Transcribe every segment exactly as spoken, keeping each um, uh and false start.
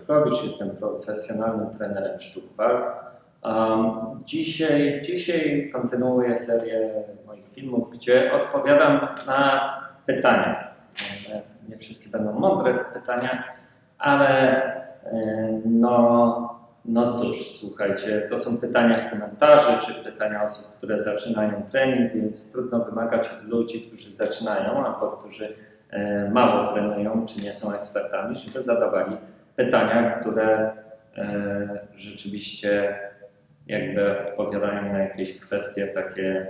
Piotrkowicz, jestem profesjonalnym trenerem sztuk walk. Um, dzisiaj, dzisiaj kontynuuję serię moich filmów, gdzie odpowiadam na pytania. Nie wszystkie będą mądre te pytania, ale no, no cóż, słuchajcie, to są pytania z komentarzy, czy pytania osób, które zaczynają trening, więc trudno wymagać od ludzi, którzy zaczynają, albo którzy mało trenują, czy nie są ekspertami, żeby zadawali pytania, które rzeczywiście jakby odpowiadają na jakieś kwestie takie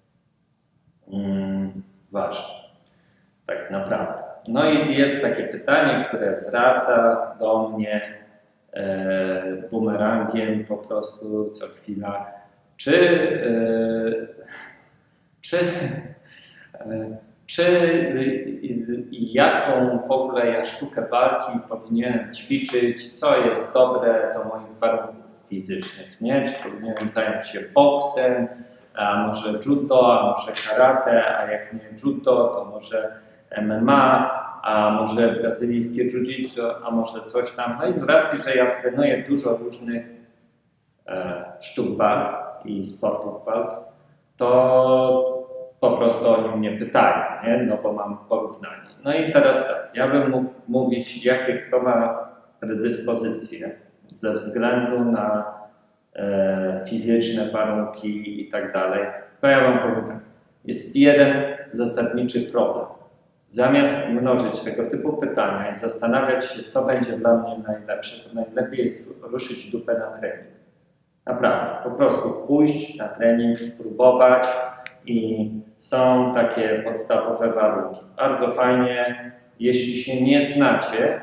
mm, ważne, tak naprawdę. No i jest takie pytanie, które wraca do mnie e, bumerangiem po prostu co chwila. Czy, e, czy, e, czy i jaką w ogóle ja sztukę walki powinienem ćwiczyć, co jest dobre do moich warunków fizycznych, nie? Czy powinienem zająć się boksem, a może judo, a może karate, a jak nie judo, to może M M A, a może brazylijskie jiu-jitsu, a może coś tam. No i z racji, że ja trenuję dużo różnych e, sztuk walk i sportów walk, to po prostu oni mnie pytają, nie? No bo mam porównanie. No i teraz tak, ja bym mógł mówić, jakie kto ma predyspozycje ze względu na e, fizyczne warunki i tak dalej. To ja wam powiem tak, jest jeden zasadniczy problem. Zamiast mnożyć tego typu pytania i zastanawiać się, co będzie dla mnie najlepsze, to najlepiej jest ruszyć dupę na trening. Naprawdę, po prostu pójść na trening, spróbować i są takie podstawowe warunki. Bardzo fajnie, jeśli się nie znacie,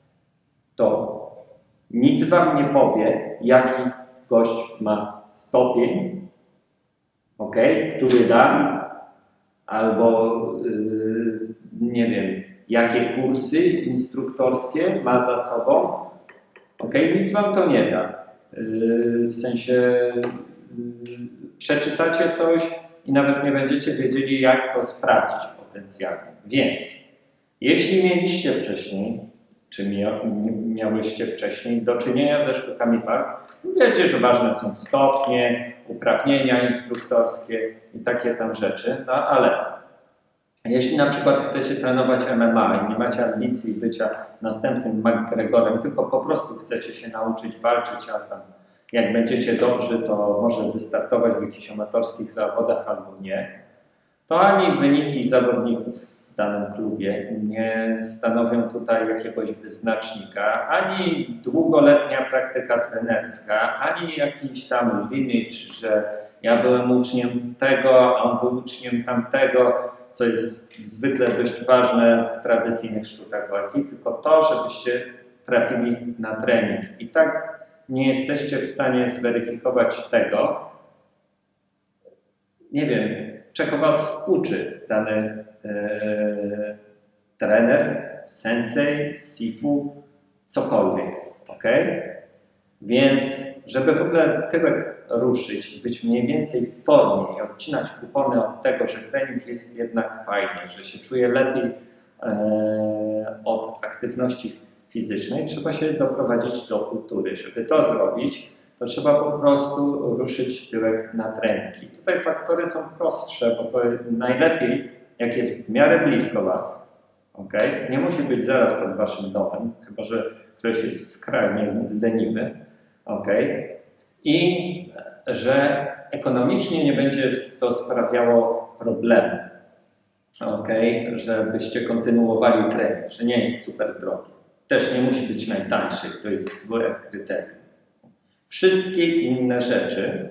to nic wam nie powie, jaki gość ma stopień, okay, który da, albo yy, nie wiem, jakie kursy instruktorskie ma za sobą. Okay, nic wam to nie da. Yy, w sensie yy, przeczytacie coś i nawet nie będziecie wiedzieli, jak to sprawdzić potencjalnie. Więc jeśli mieliście wcześniej, czy mia miałyście wcześniej do czynienia ze sztukami walk, wiecie, że ważne są stopnie, uprawnienia instruktorskie i takie tam rzeczy, no ale jeśli na przykład chcecie trenować M M A i nie macie ambicji bycia następnym McGregorem, tylko po prostu chcecie się nauczyć walczyć, a tam jak będziecie dobrzy, to może wystartować w jakichś amatorskich zawodach albo nie, to ani wyniki zawodników w danym klubie nie stanowią tutaj jakiegoś wyznacznika, ani długoletnia praktyka trenerska, ani jakiś tam lineage, że ja byłem uczniem tego, a on był uczniem tamtego, co jest zwykle dość ważne w tradycyjnych sztukach walki, tylko to, żebyście trafili na trening. I tak nie jesteście w stanie zweryfikować tego, nie wiem, czego was uczy dany e, trener, sensei, sifu, cokolwiek, ok? Więc, żeby w ogóle tyłek ruszyć, być mniej więcej w formie i odcinać kupony od tego, że trening jest jednak fajny, że się czuje lepiej e, od aktywności fizycznej, trzeba się doprowadzić do kultury. Żeby to zrobić, to trzeba po prostu ruszyć tyłek na trening. I tutaj faktory są prostsze, bo to najlepiej, jak jest w miarę blisko was, okay? Nie musi być zaraz pod waszym domem, chyba że ktoś jest skrajnie leniwy, okay? I że ekonomicznie nie będzie to sprawiało problemu, okay? Żebyście kontynuowali trening, że nie jest super drogi. Też nie musi być najtańszy, to jest złe kryterium. Wszystkie inne rzeczy,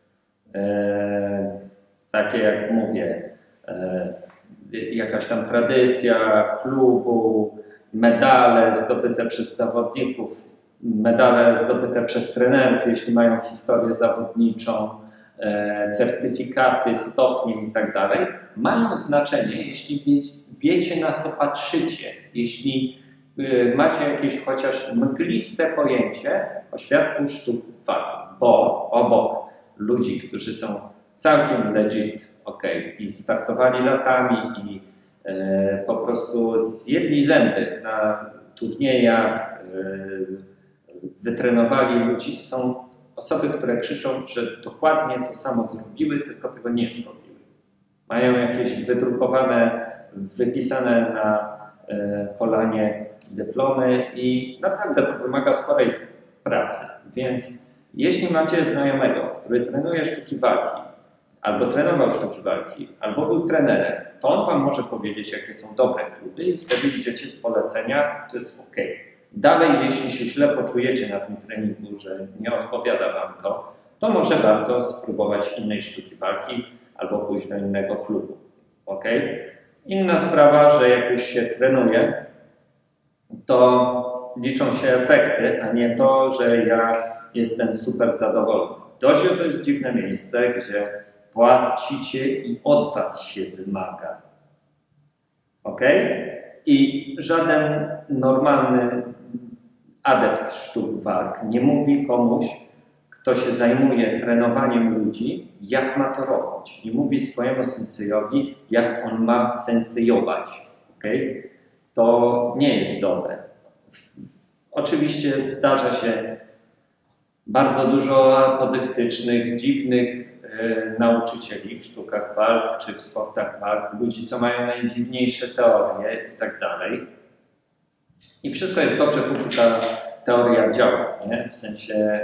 e, takie jak mówię, e, jakaś tam tradycja klubu, medale zdobyte przez zawodników, medale zdobyte przez trenerów, jeśli mają historię zawodniczą, e, certyfikaty, stopnie i tak dalej, mają znaczenie, jeśli wiecie, wiecie na co patrzycie, jeśli macie jakieś chociaż mgliste pojęcie o świadku sztuk walki, bo obok ludzi, którzy są całkiem legit, ok, i startowali latami i e, po prostu zjedli zęby na turniejach, wytrenowali ludzi. Są osoby, które krzyczą, że dokładnie to samo zrobiły, tylko tego nie zrobiły. Mają jakieś wydrukowane, wypisane na kolanie dyplomy i naprawdę to wymaga sporej pracy. Więc jeśli macie znajomego, który trenuje sztuki walki, albo trenował sztuki walki, albo był trenerem, to on wam może powiedzieć, jakie są dobre kluby i wtedy idziecie z polecenia, to jest ok. Dalej, jeśli się źle poczujecie na tym treningu, że nie odpowiada wam to, to może warto spróbować innej sztuki walki albo pójść do innego klubu. Ok? Inna sprawa, że jak już się trenuje, to liczą się efekty, a nie to, że ja jestem super zadowolony. Dojo to jest dziwne miejsce, gdzie płacicie i od was się wymaga. Ok? I żaden normalny adept sztuk walk nie mówi komuś, kto się zajmuje trenowaniem ludzi, jak ma to robić. Nie mówi swojemu sensejowi, jak on ma sensejować. Okay? To nie jest dobre. Oczywiście zdarza się bardzo dużo apodyktycznych, dziwnych e, nauczycieli w sztukach walk czy w sportach walk, ludzi, co mają najdziwniejsze teorie i tak dalej. I wszystko jest dobrze, póki ta teoria działa, nie? W sensie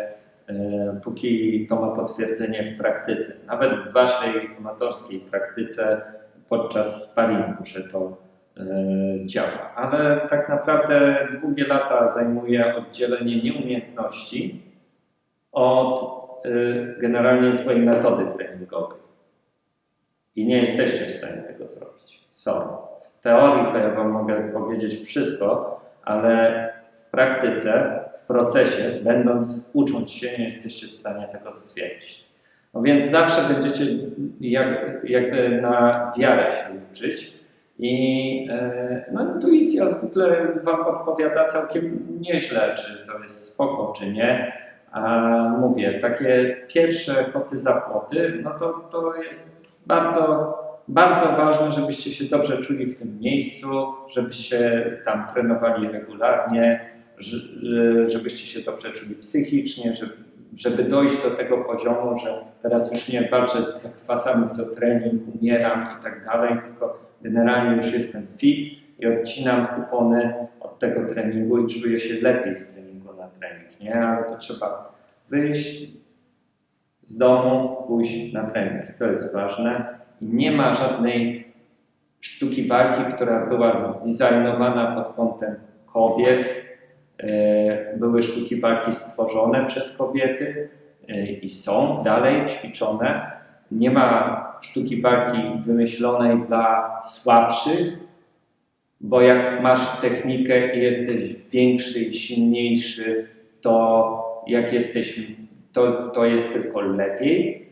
póki to ma potwierdzenie w praktyce, nawet w waszej amatorskiej praktyce podczas sparingu, że to y, działa. Ale tak naprawdę długie lata zajmuje oddzielenie nieumiejętności od y, generalnie swojej metody treningowej. I nie jesteście w stanie tego zrobić. Sorry. W teorii to ja wam mogę powiedzieć wszystko, ale w praktyce, w procesie, będąc, ucząc się, nie jesteście w stanie tego stwierdzić. No więc zawsze będziecie jak, jakby na wiarę się uczyć i e, no, intuicja zwykle wam podpowiada całkiem nieźle, czy to jest spoko, czy nie. A mówię, takie pierwsze koty za płoty, no to, to jest bardzo, bardzo ważne, żebyście się dobrze czuli w tym miejscu, żebyście tam trenowali regularnie, żebyście się dobrze czuli psychicznie, żeby, żeby dojść do tego poziomu, że teraz już nie walczę z zakwasami co trening, umieram i tak dalej, tylko generalnie już jestem fit i odcinam kupony od tego treningu i czuję się lepiej z treningu na trening, nie? Ale to trzeba wyjść z domu, pójść na trening. To jest ważne i nie ma żadnej sztuki walki, która była zdesignowana pod kątem kobiet. Były sztuki walki stworzone przez kobiety i są dalej ćwiczone. Nie ma sztuki walki wymyślonej dla słabszych, bo jak masz technikę i jesteś większy i silniejszy, to jak jesteś, to, to jest tylko lepiej.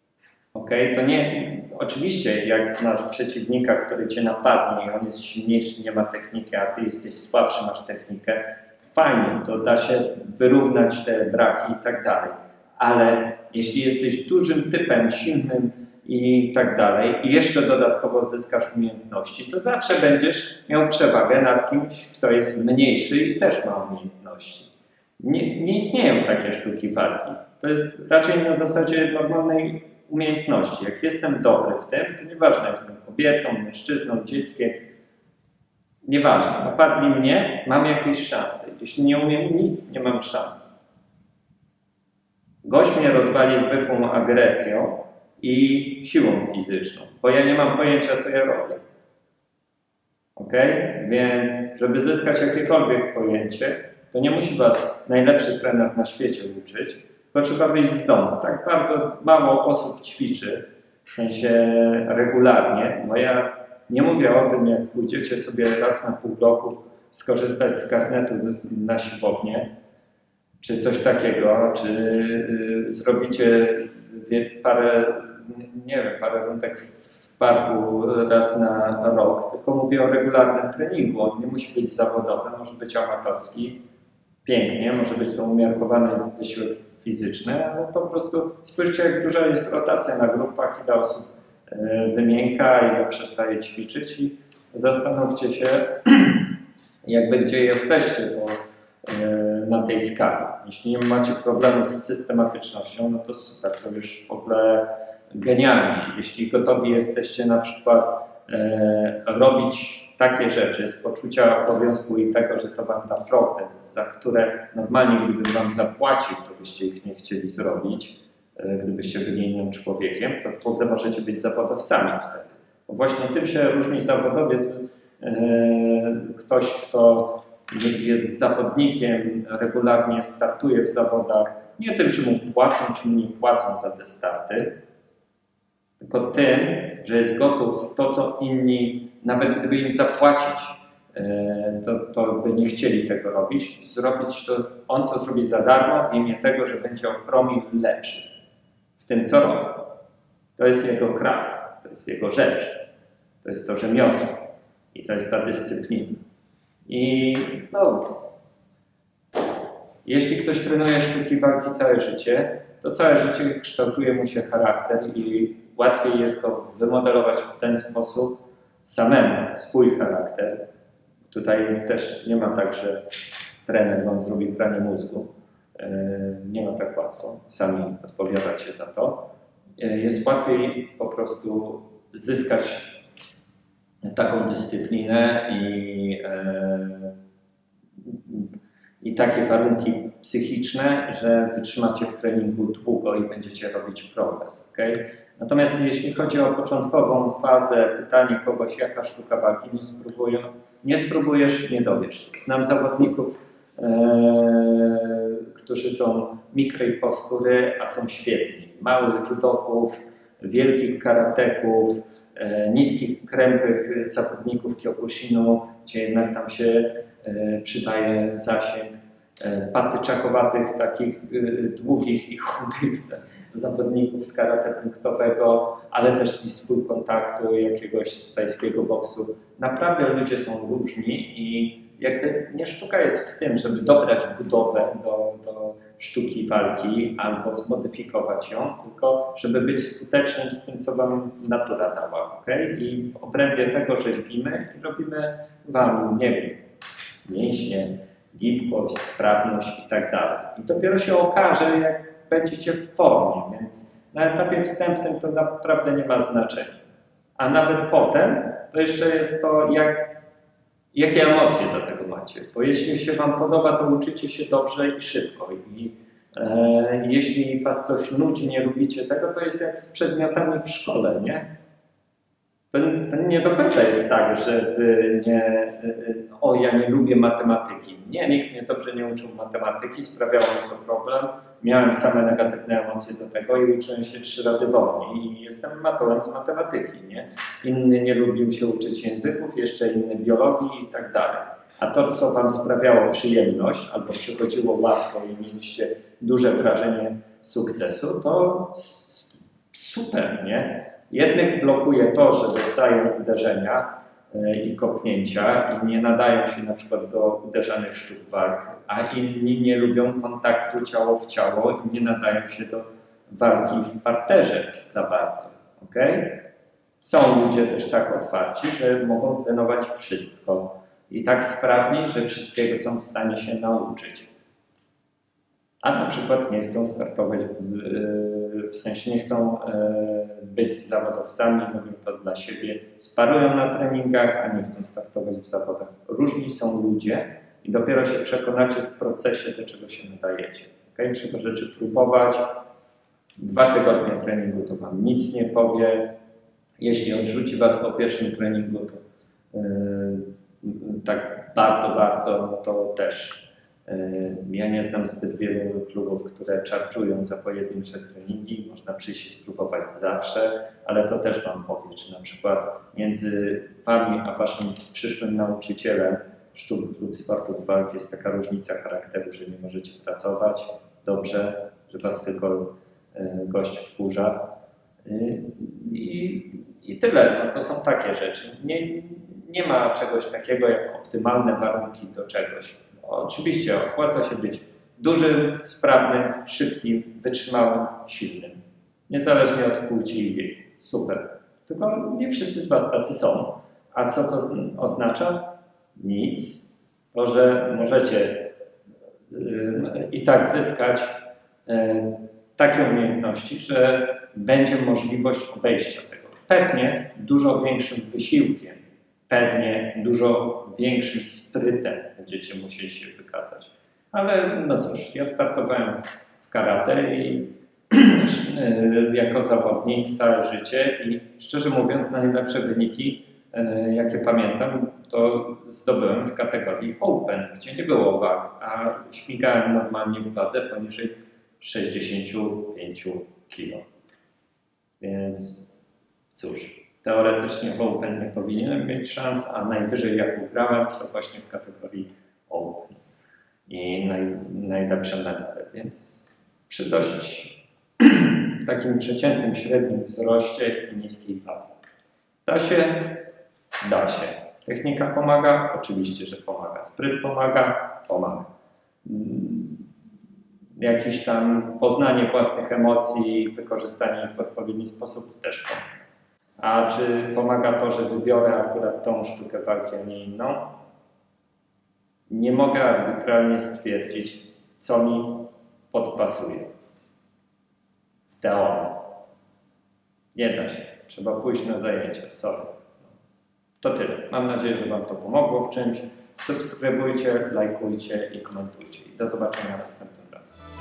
Okay? To nie, oczywiście jak masz przeciwnika, który cię napadnie i on jest silniejszy, nie ma techniki, a ty jesteś słabszy, masz technikę, fajnie, to da się wyrównać te braki i tak dalej. Ale jeśli jesteś dużym typem, silnym i tak dalej i jeszcze dodatkowo zyskasz umiejętności, to zawsze będziesz miał przewagę nad kimś, kto jest mniejszy i też ma umiejętności. Nie, nie istnieją takie sztuki walki. To jest raczej na zasadzie normalnej umiejętności. Jak jestem dobry w tym, to nieważne, jestem kobietą, mężczyzną, dzieckiem, nieważne, napadli mnie, mam jakieś szanse. Jeśli nie umiem nic, nie mam szans. Gość mnie rozwali zwykłą agresją i siłą fizyczną, bo ja nie mam pojęcia, co ja robię. Ok? Więc, żeby zyskać jakiekolwiek pojęcie, to nie musi was najlepszy trener na świecie uczyć, tylko trzeba wyjść z domu. Tak bardzo mało osób ćwiczy, w sensie regularnie, bo ja nie mówię o tym, jak pójdziecie sobie raz na pół roku skorzystać z karnetu na siłownię, czy coś takiego, czy y, zrobicie parę, nie wiem, parę rundek w parku raz na rok, tylko mówię o regularnym treningu. On nie musi być zawodowy, może być amatorski, pięknie, może być to umiarkowany wysiłek fizyczny, ale po prostu spójrzcie, jak duża jest rotacja na grupach, ile osób wymięka, ile przestaje ćwiczyć i zastanówcie się, jakby gdzie jesteście, bo na tej skali. Jeśli nie macie problemu z systematycznością, no to super, to już w ogóle genialnie. Jeśli gotowi jesteście na przykład e, robić takie rzeczy z poczucia obowiązku i tego, że to wam da progres, za które normalnie gdybym wam zapłacił, to byście ich nie chcieli zrobić, e, gdybyście byli innym człowiekiem, to w ogóle możecie być zawodowcami wtedy. Bo właśnie tym się różni zawodowiec, e, ktoś, kto jest zawodnikiem, regularnie startuje w zawodach, nie tym, czy mu płacą, czy mu nie płacą za te starty, tylko tym, że jest gotów to, co inni, nawet gdyby im zapłacić, to, to by nie chcieli tego robić, zrobić to, on to zrobi za darmo w imię tego, że będzie o promil lepszy w tym, co robi. To jest jego kraft, to jest jego rzecz, to jest to rzemiosło i to jest ta dyscyplina. I no, jeśli ktoś trenuje sztuki walki całe życie, to całe życie kształtuje mu się charakter i łatwiej jest go wymodelować w ten sposób samemu, swój charakter. Tutaj też nie ma tak, że trener wam zrobi pranie mózgu. Nie ma tak łatwo, sami odpowiadacie za to. Jest łatwiej po prostu zyskać taką dyscyplinę i, i takie warunki psychiczne, że wytrzymacie w treningu długo i będziecie robić progres. Okay? Natomiast jeśli chodzi o początkową fazę, pytanie kogoś, jaka sztuka walki, nie, spróbuję, nie spróbujesz, nie dowiesz się. Znam zawodników, e, którzy są mikrej postury, a są świetni. Małych judoków, wielkich karateków, e, niskich, krępych zawodników kyokushinu, gdzie jednak tam się e, przydaje zasięg, e, patyczakowatych, takich e, długich i chudych zawodników z karate punktowego, ale też i swój kontaktu, jakiegoś z tajskiego boksu. Naprawdę ludzie są różni i jakby nie sztuka jest w tym, żeby dobrać budowę do, do sztuki walki albo zmodyfikować ją, tylko żeby być skutecznym z tym, co wam natura dała. Okay? I w obrębie tego rzeźbimy i robimy wam, nie wiem, mięśnie, gibkość, sprawność i tak dalej. I dopiero się okaże, jak będziecie w formie, więc na etapie wstępnym to naprawdę nie ma znaczenia. A nawet potem to jeszcze jest to, jak, jakie emocje do tego macie. Bo jeśli się wam podoba, to uczycie się dobrze i szybko. I e, jeśli was coś nudzi, nie lubicie tego, to jest jak z przedmiotami w szkole, nie? To, to nie do końca jest tak, że wy nie, o ja nie lubię matematyki. Nie, nikt mnie dobrze nie uczył matematyki, sprawiało mi to problem. Miałem same negatywne emocje do tego i uczyłem się trzy razy wolniej i jestem matorem z matematyki, nie? Inny nie lubił się uczyć języków, jeszcze inny biologii i tak dalej. A to, co wam sprawiało przyjemność albo przychodziło łatwo i mieliście duże wrażenie sukcesu, to super, nie? Jednych blokuje to, że dostają uderzenia i kopnięcia i nie nadają się na przykład do uderzanych sztuk walk, a inni nie lubią kontaktu ciało w ciało i nie nadają się do walki w parterze za bardzo. Okay? Są ludzie też tak otwarci, że mogą trenować wszystko i tak sprawnie, że wszystkiego są w stanie się nauczyć. A na przykład nie chcą startować, w, w sensie nie chcą być zawodowcami, robią to dla siebie, sparują na treningach, a nie chcą startować w zawodach. Różni są ludzie i dopiero się przekonacie w procesie, do czego się nadajecie. Okay? Trzeba rzeczy próbować. Dwa tygodnie treningu to wam nic nie powie. Jeśli odrzuci was po pierwszym treningu, to yy, tak bardzo, bardzo, no to też ja nie znam zbyt wielu klubów, które czarczują za pojedyncze treningi. Można przyjść i spróbować zawsze, ale to też wam powie, czy na przykład między wami a waszym przyszłym nauczycielem sztuk lub sportów walk jest taka różnica charakteru, że nie możecie pracować dobrze, że was tylko gość wkurza. I, i tyle. No to są takie rzeczy. Nie, nie ma czegoś takiego jak optymalne warunki do czegoś. Oczywiście opłaca się być dużym, sprawnym, szybkim, wytrzymałym, silnym. Niezależnie od płci i wieku. Super. Tylko nie wszyscy z was tacy są. A co to oznacza? Nic. To, że możecie i tak zyskać takie umiejętności, że będzie możliwość obejścia tego. Pewnie dużo większym wysiłkiem, pewnie dużo większym sprytem będziecie musieli się wykazać. Ale no cóż, ja startowałem w karate i jako zawodnik całe życie i szczerze mówiąc najlepsze wyniki, jakie pamiętam, to zdobyłem w kategorii Open, gdzie nie było wag, a śmigałem normalnie w wadze poniżej sześćdziesięciu pięciu kilo. Więc cóż, teoretycznie w Open nie powinienem mieć szans, a najwyżej jak ugrałem, to właśnie w kategorii Open i naj, najlepsze medale. Więc przy dość takim przeciętnym, średnim wzroście i niskiej wadze. Da się? Da się. Technika pomaga? Oczywiście, że pomaga. Spryt pomaga? Pomaga. Jakieś tam poznanie własnych emocji, wykorzystanie ich w odpowiedni sposób też pomaga. A czy pomaga to, że wybiorę akurat tą sztukę walki, a nie inną? Nie mogę arbitralnie stwierdzić, co mi podpasuje. W teorii. Nie da się. Trzeba pójść na zajęcia. Sorry. To tyle. Mam nadzieję, że Wam to pomogło w czymś. Subskrybujcie, lajkujcie i komentujcie. I do zobaczenia następnym razem.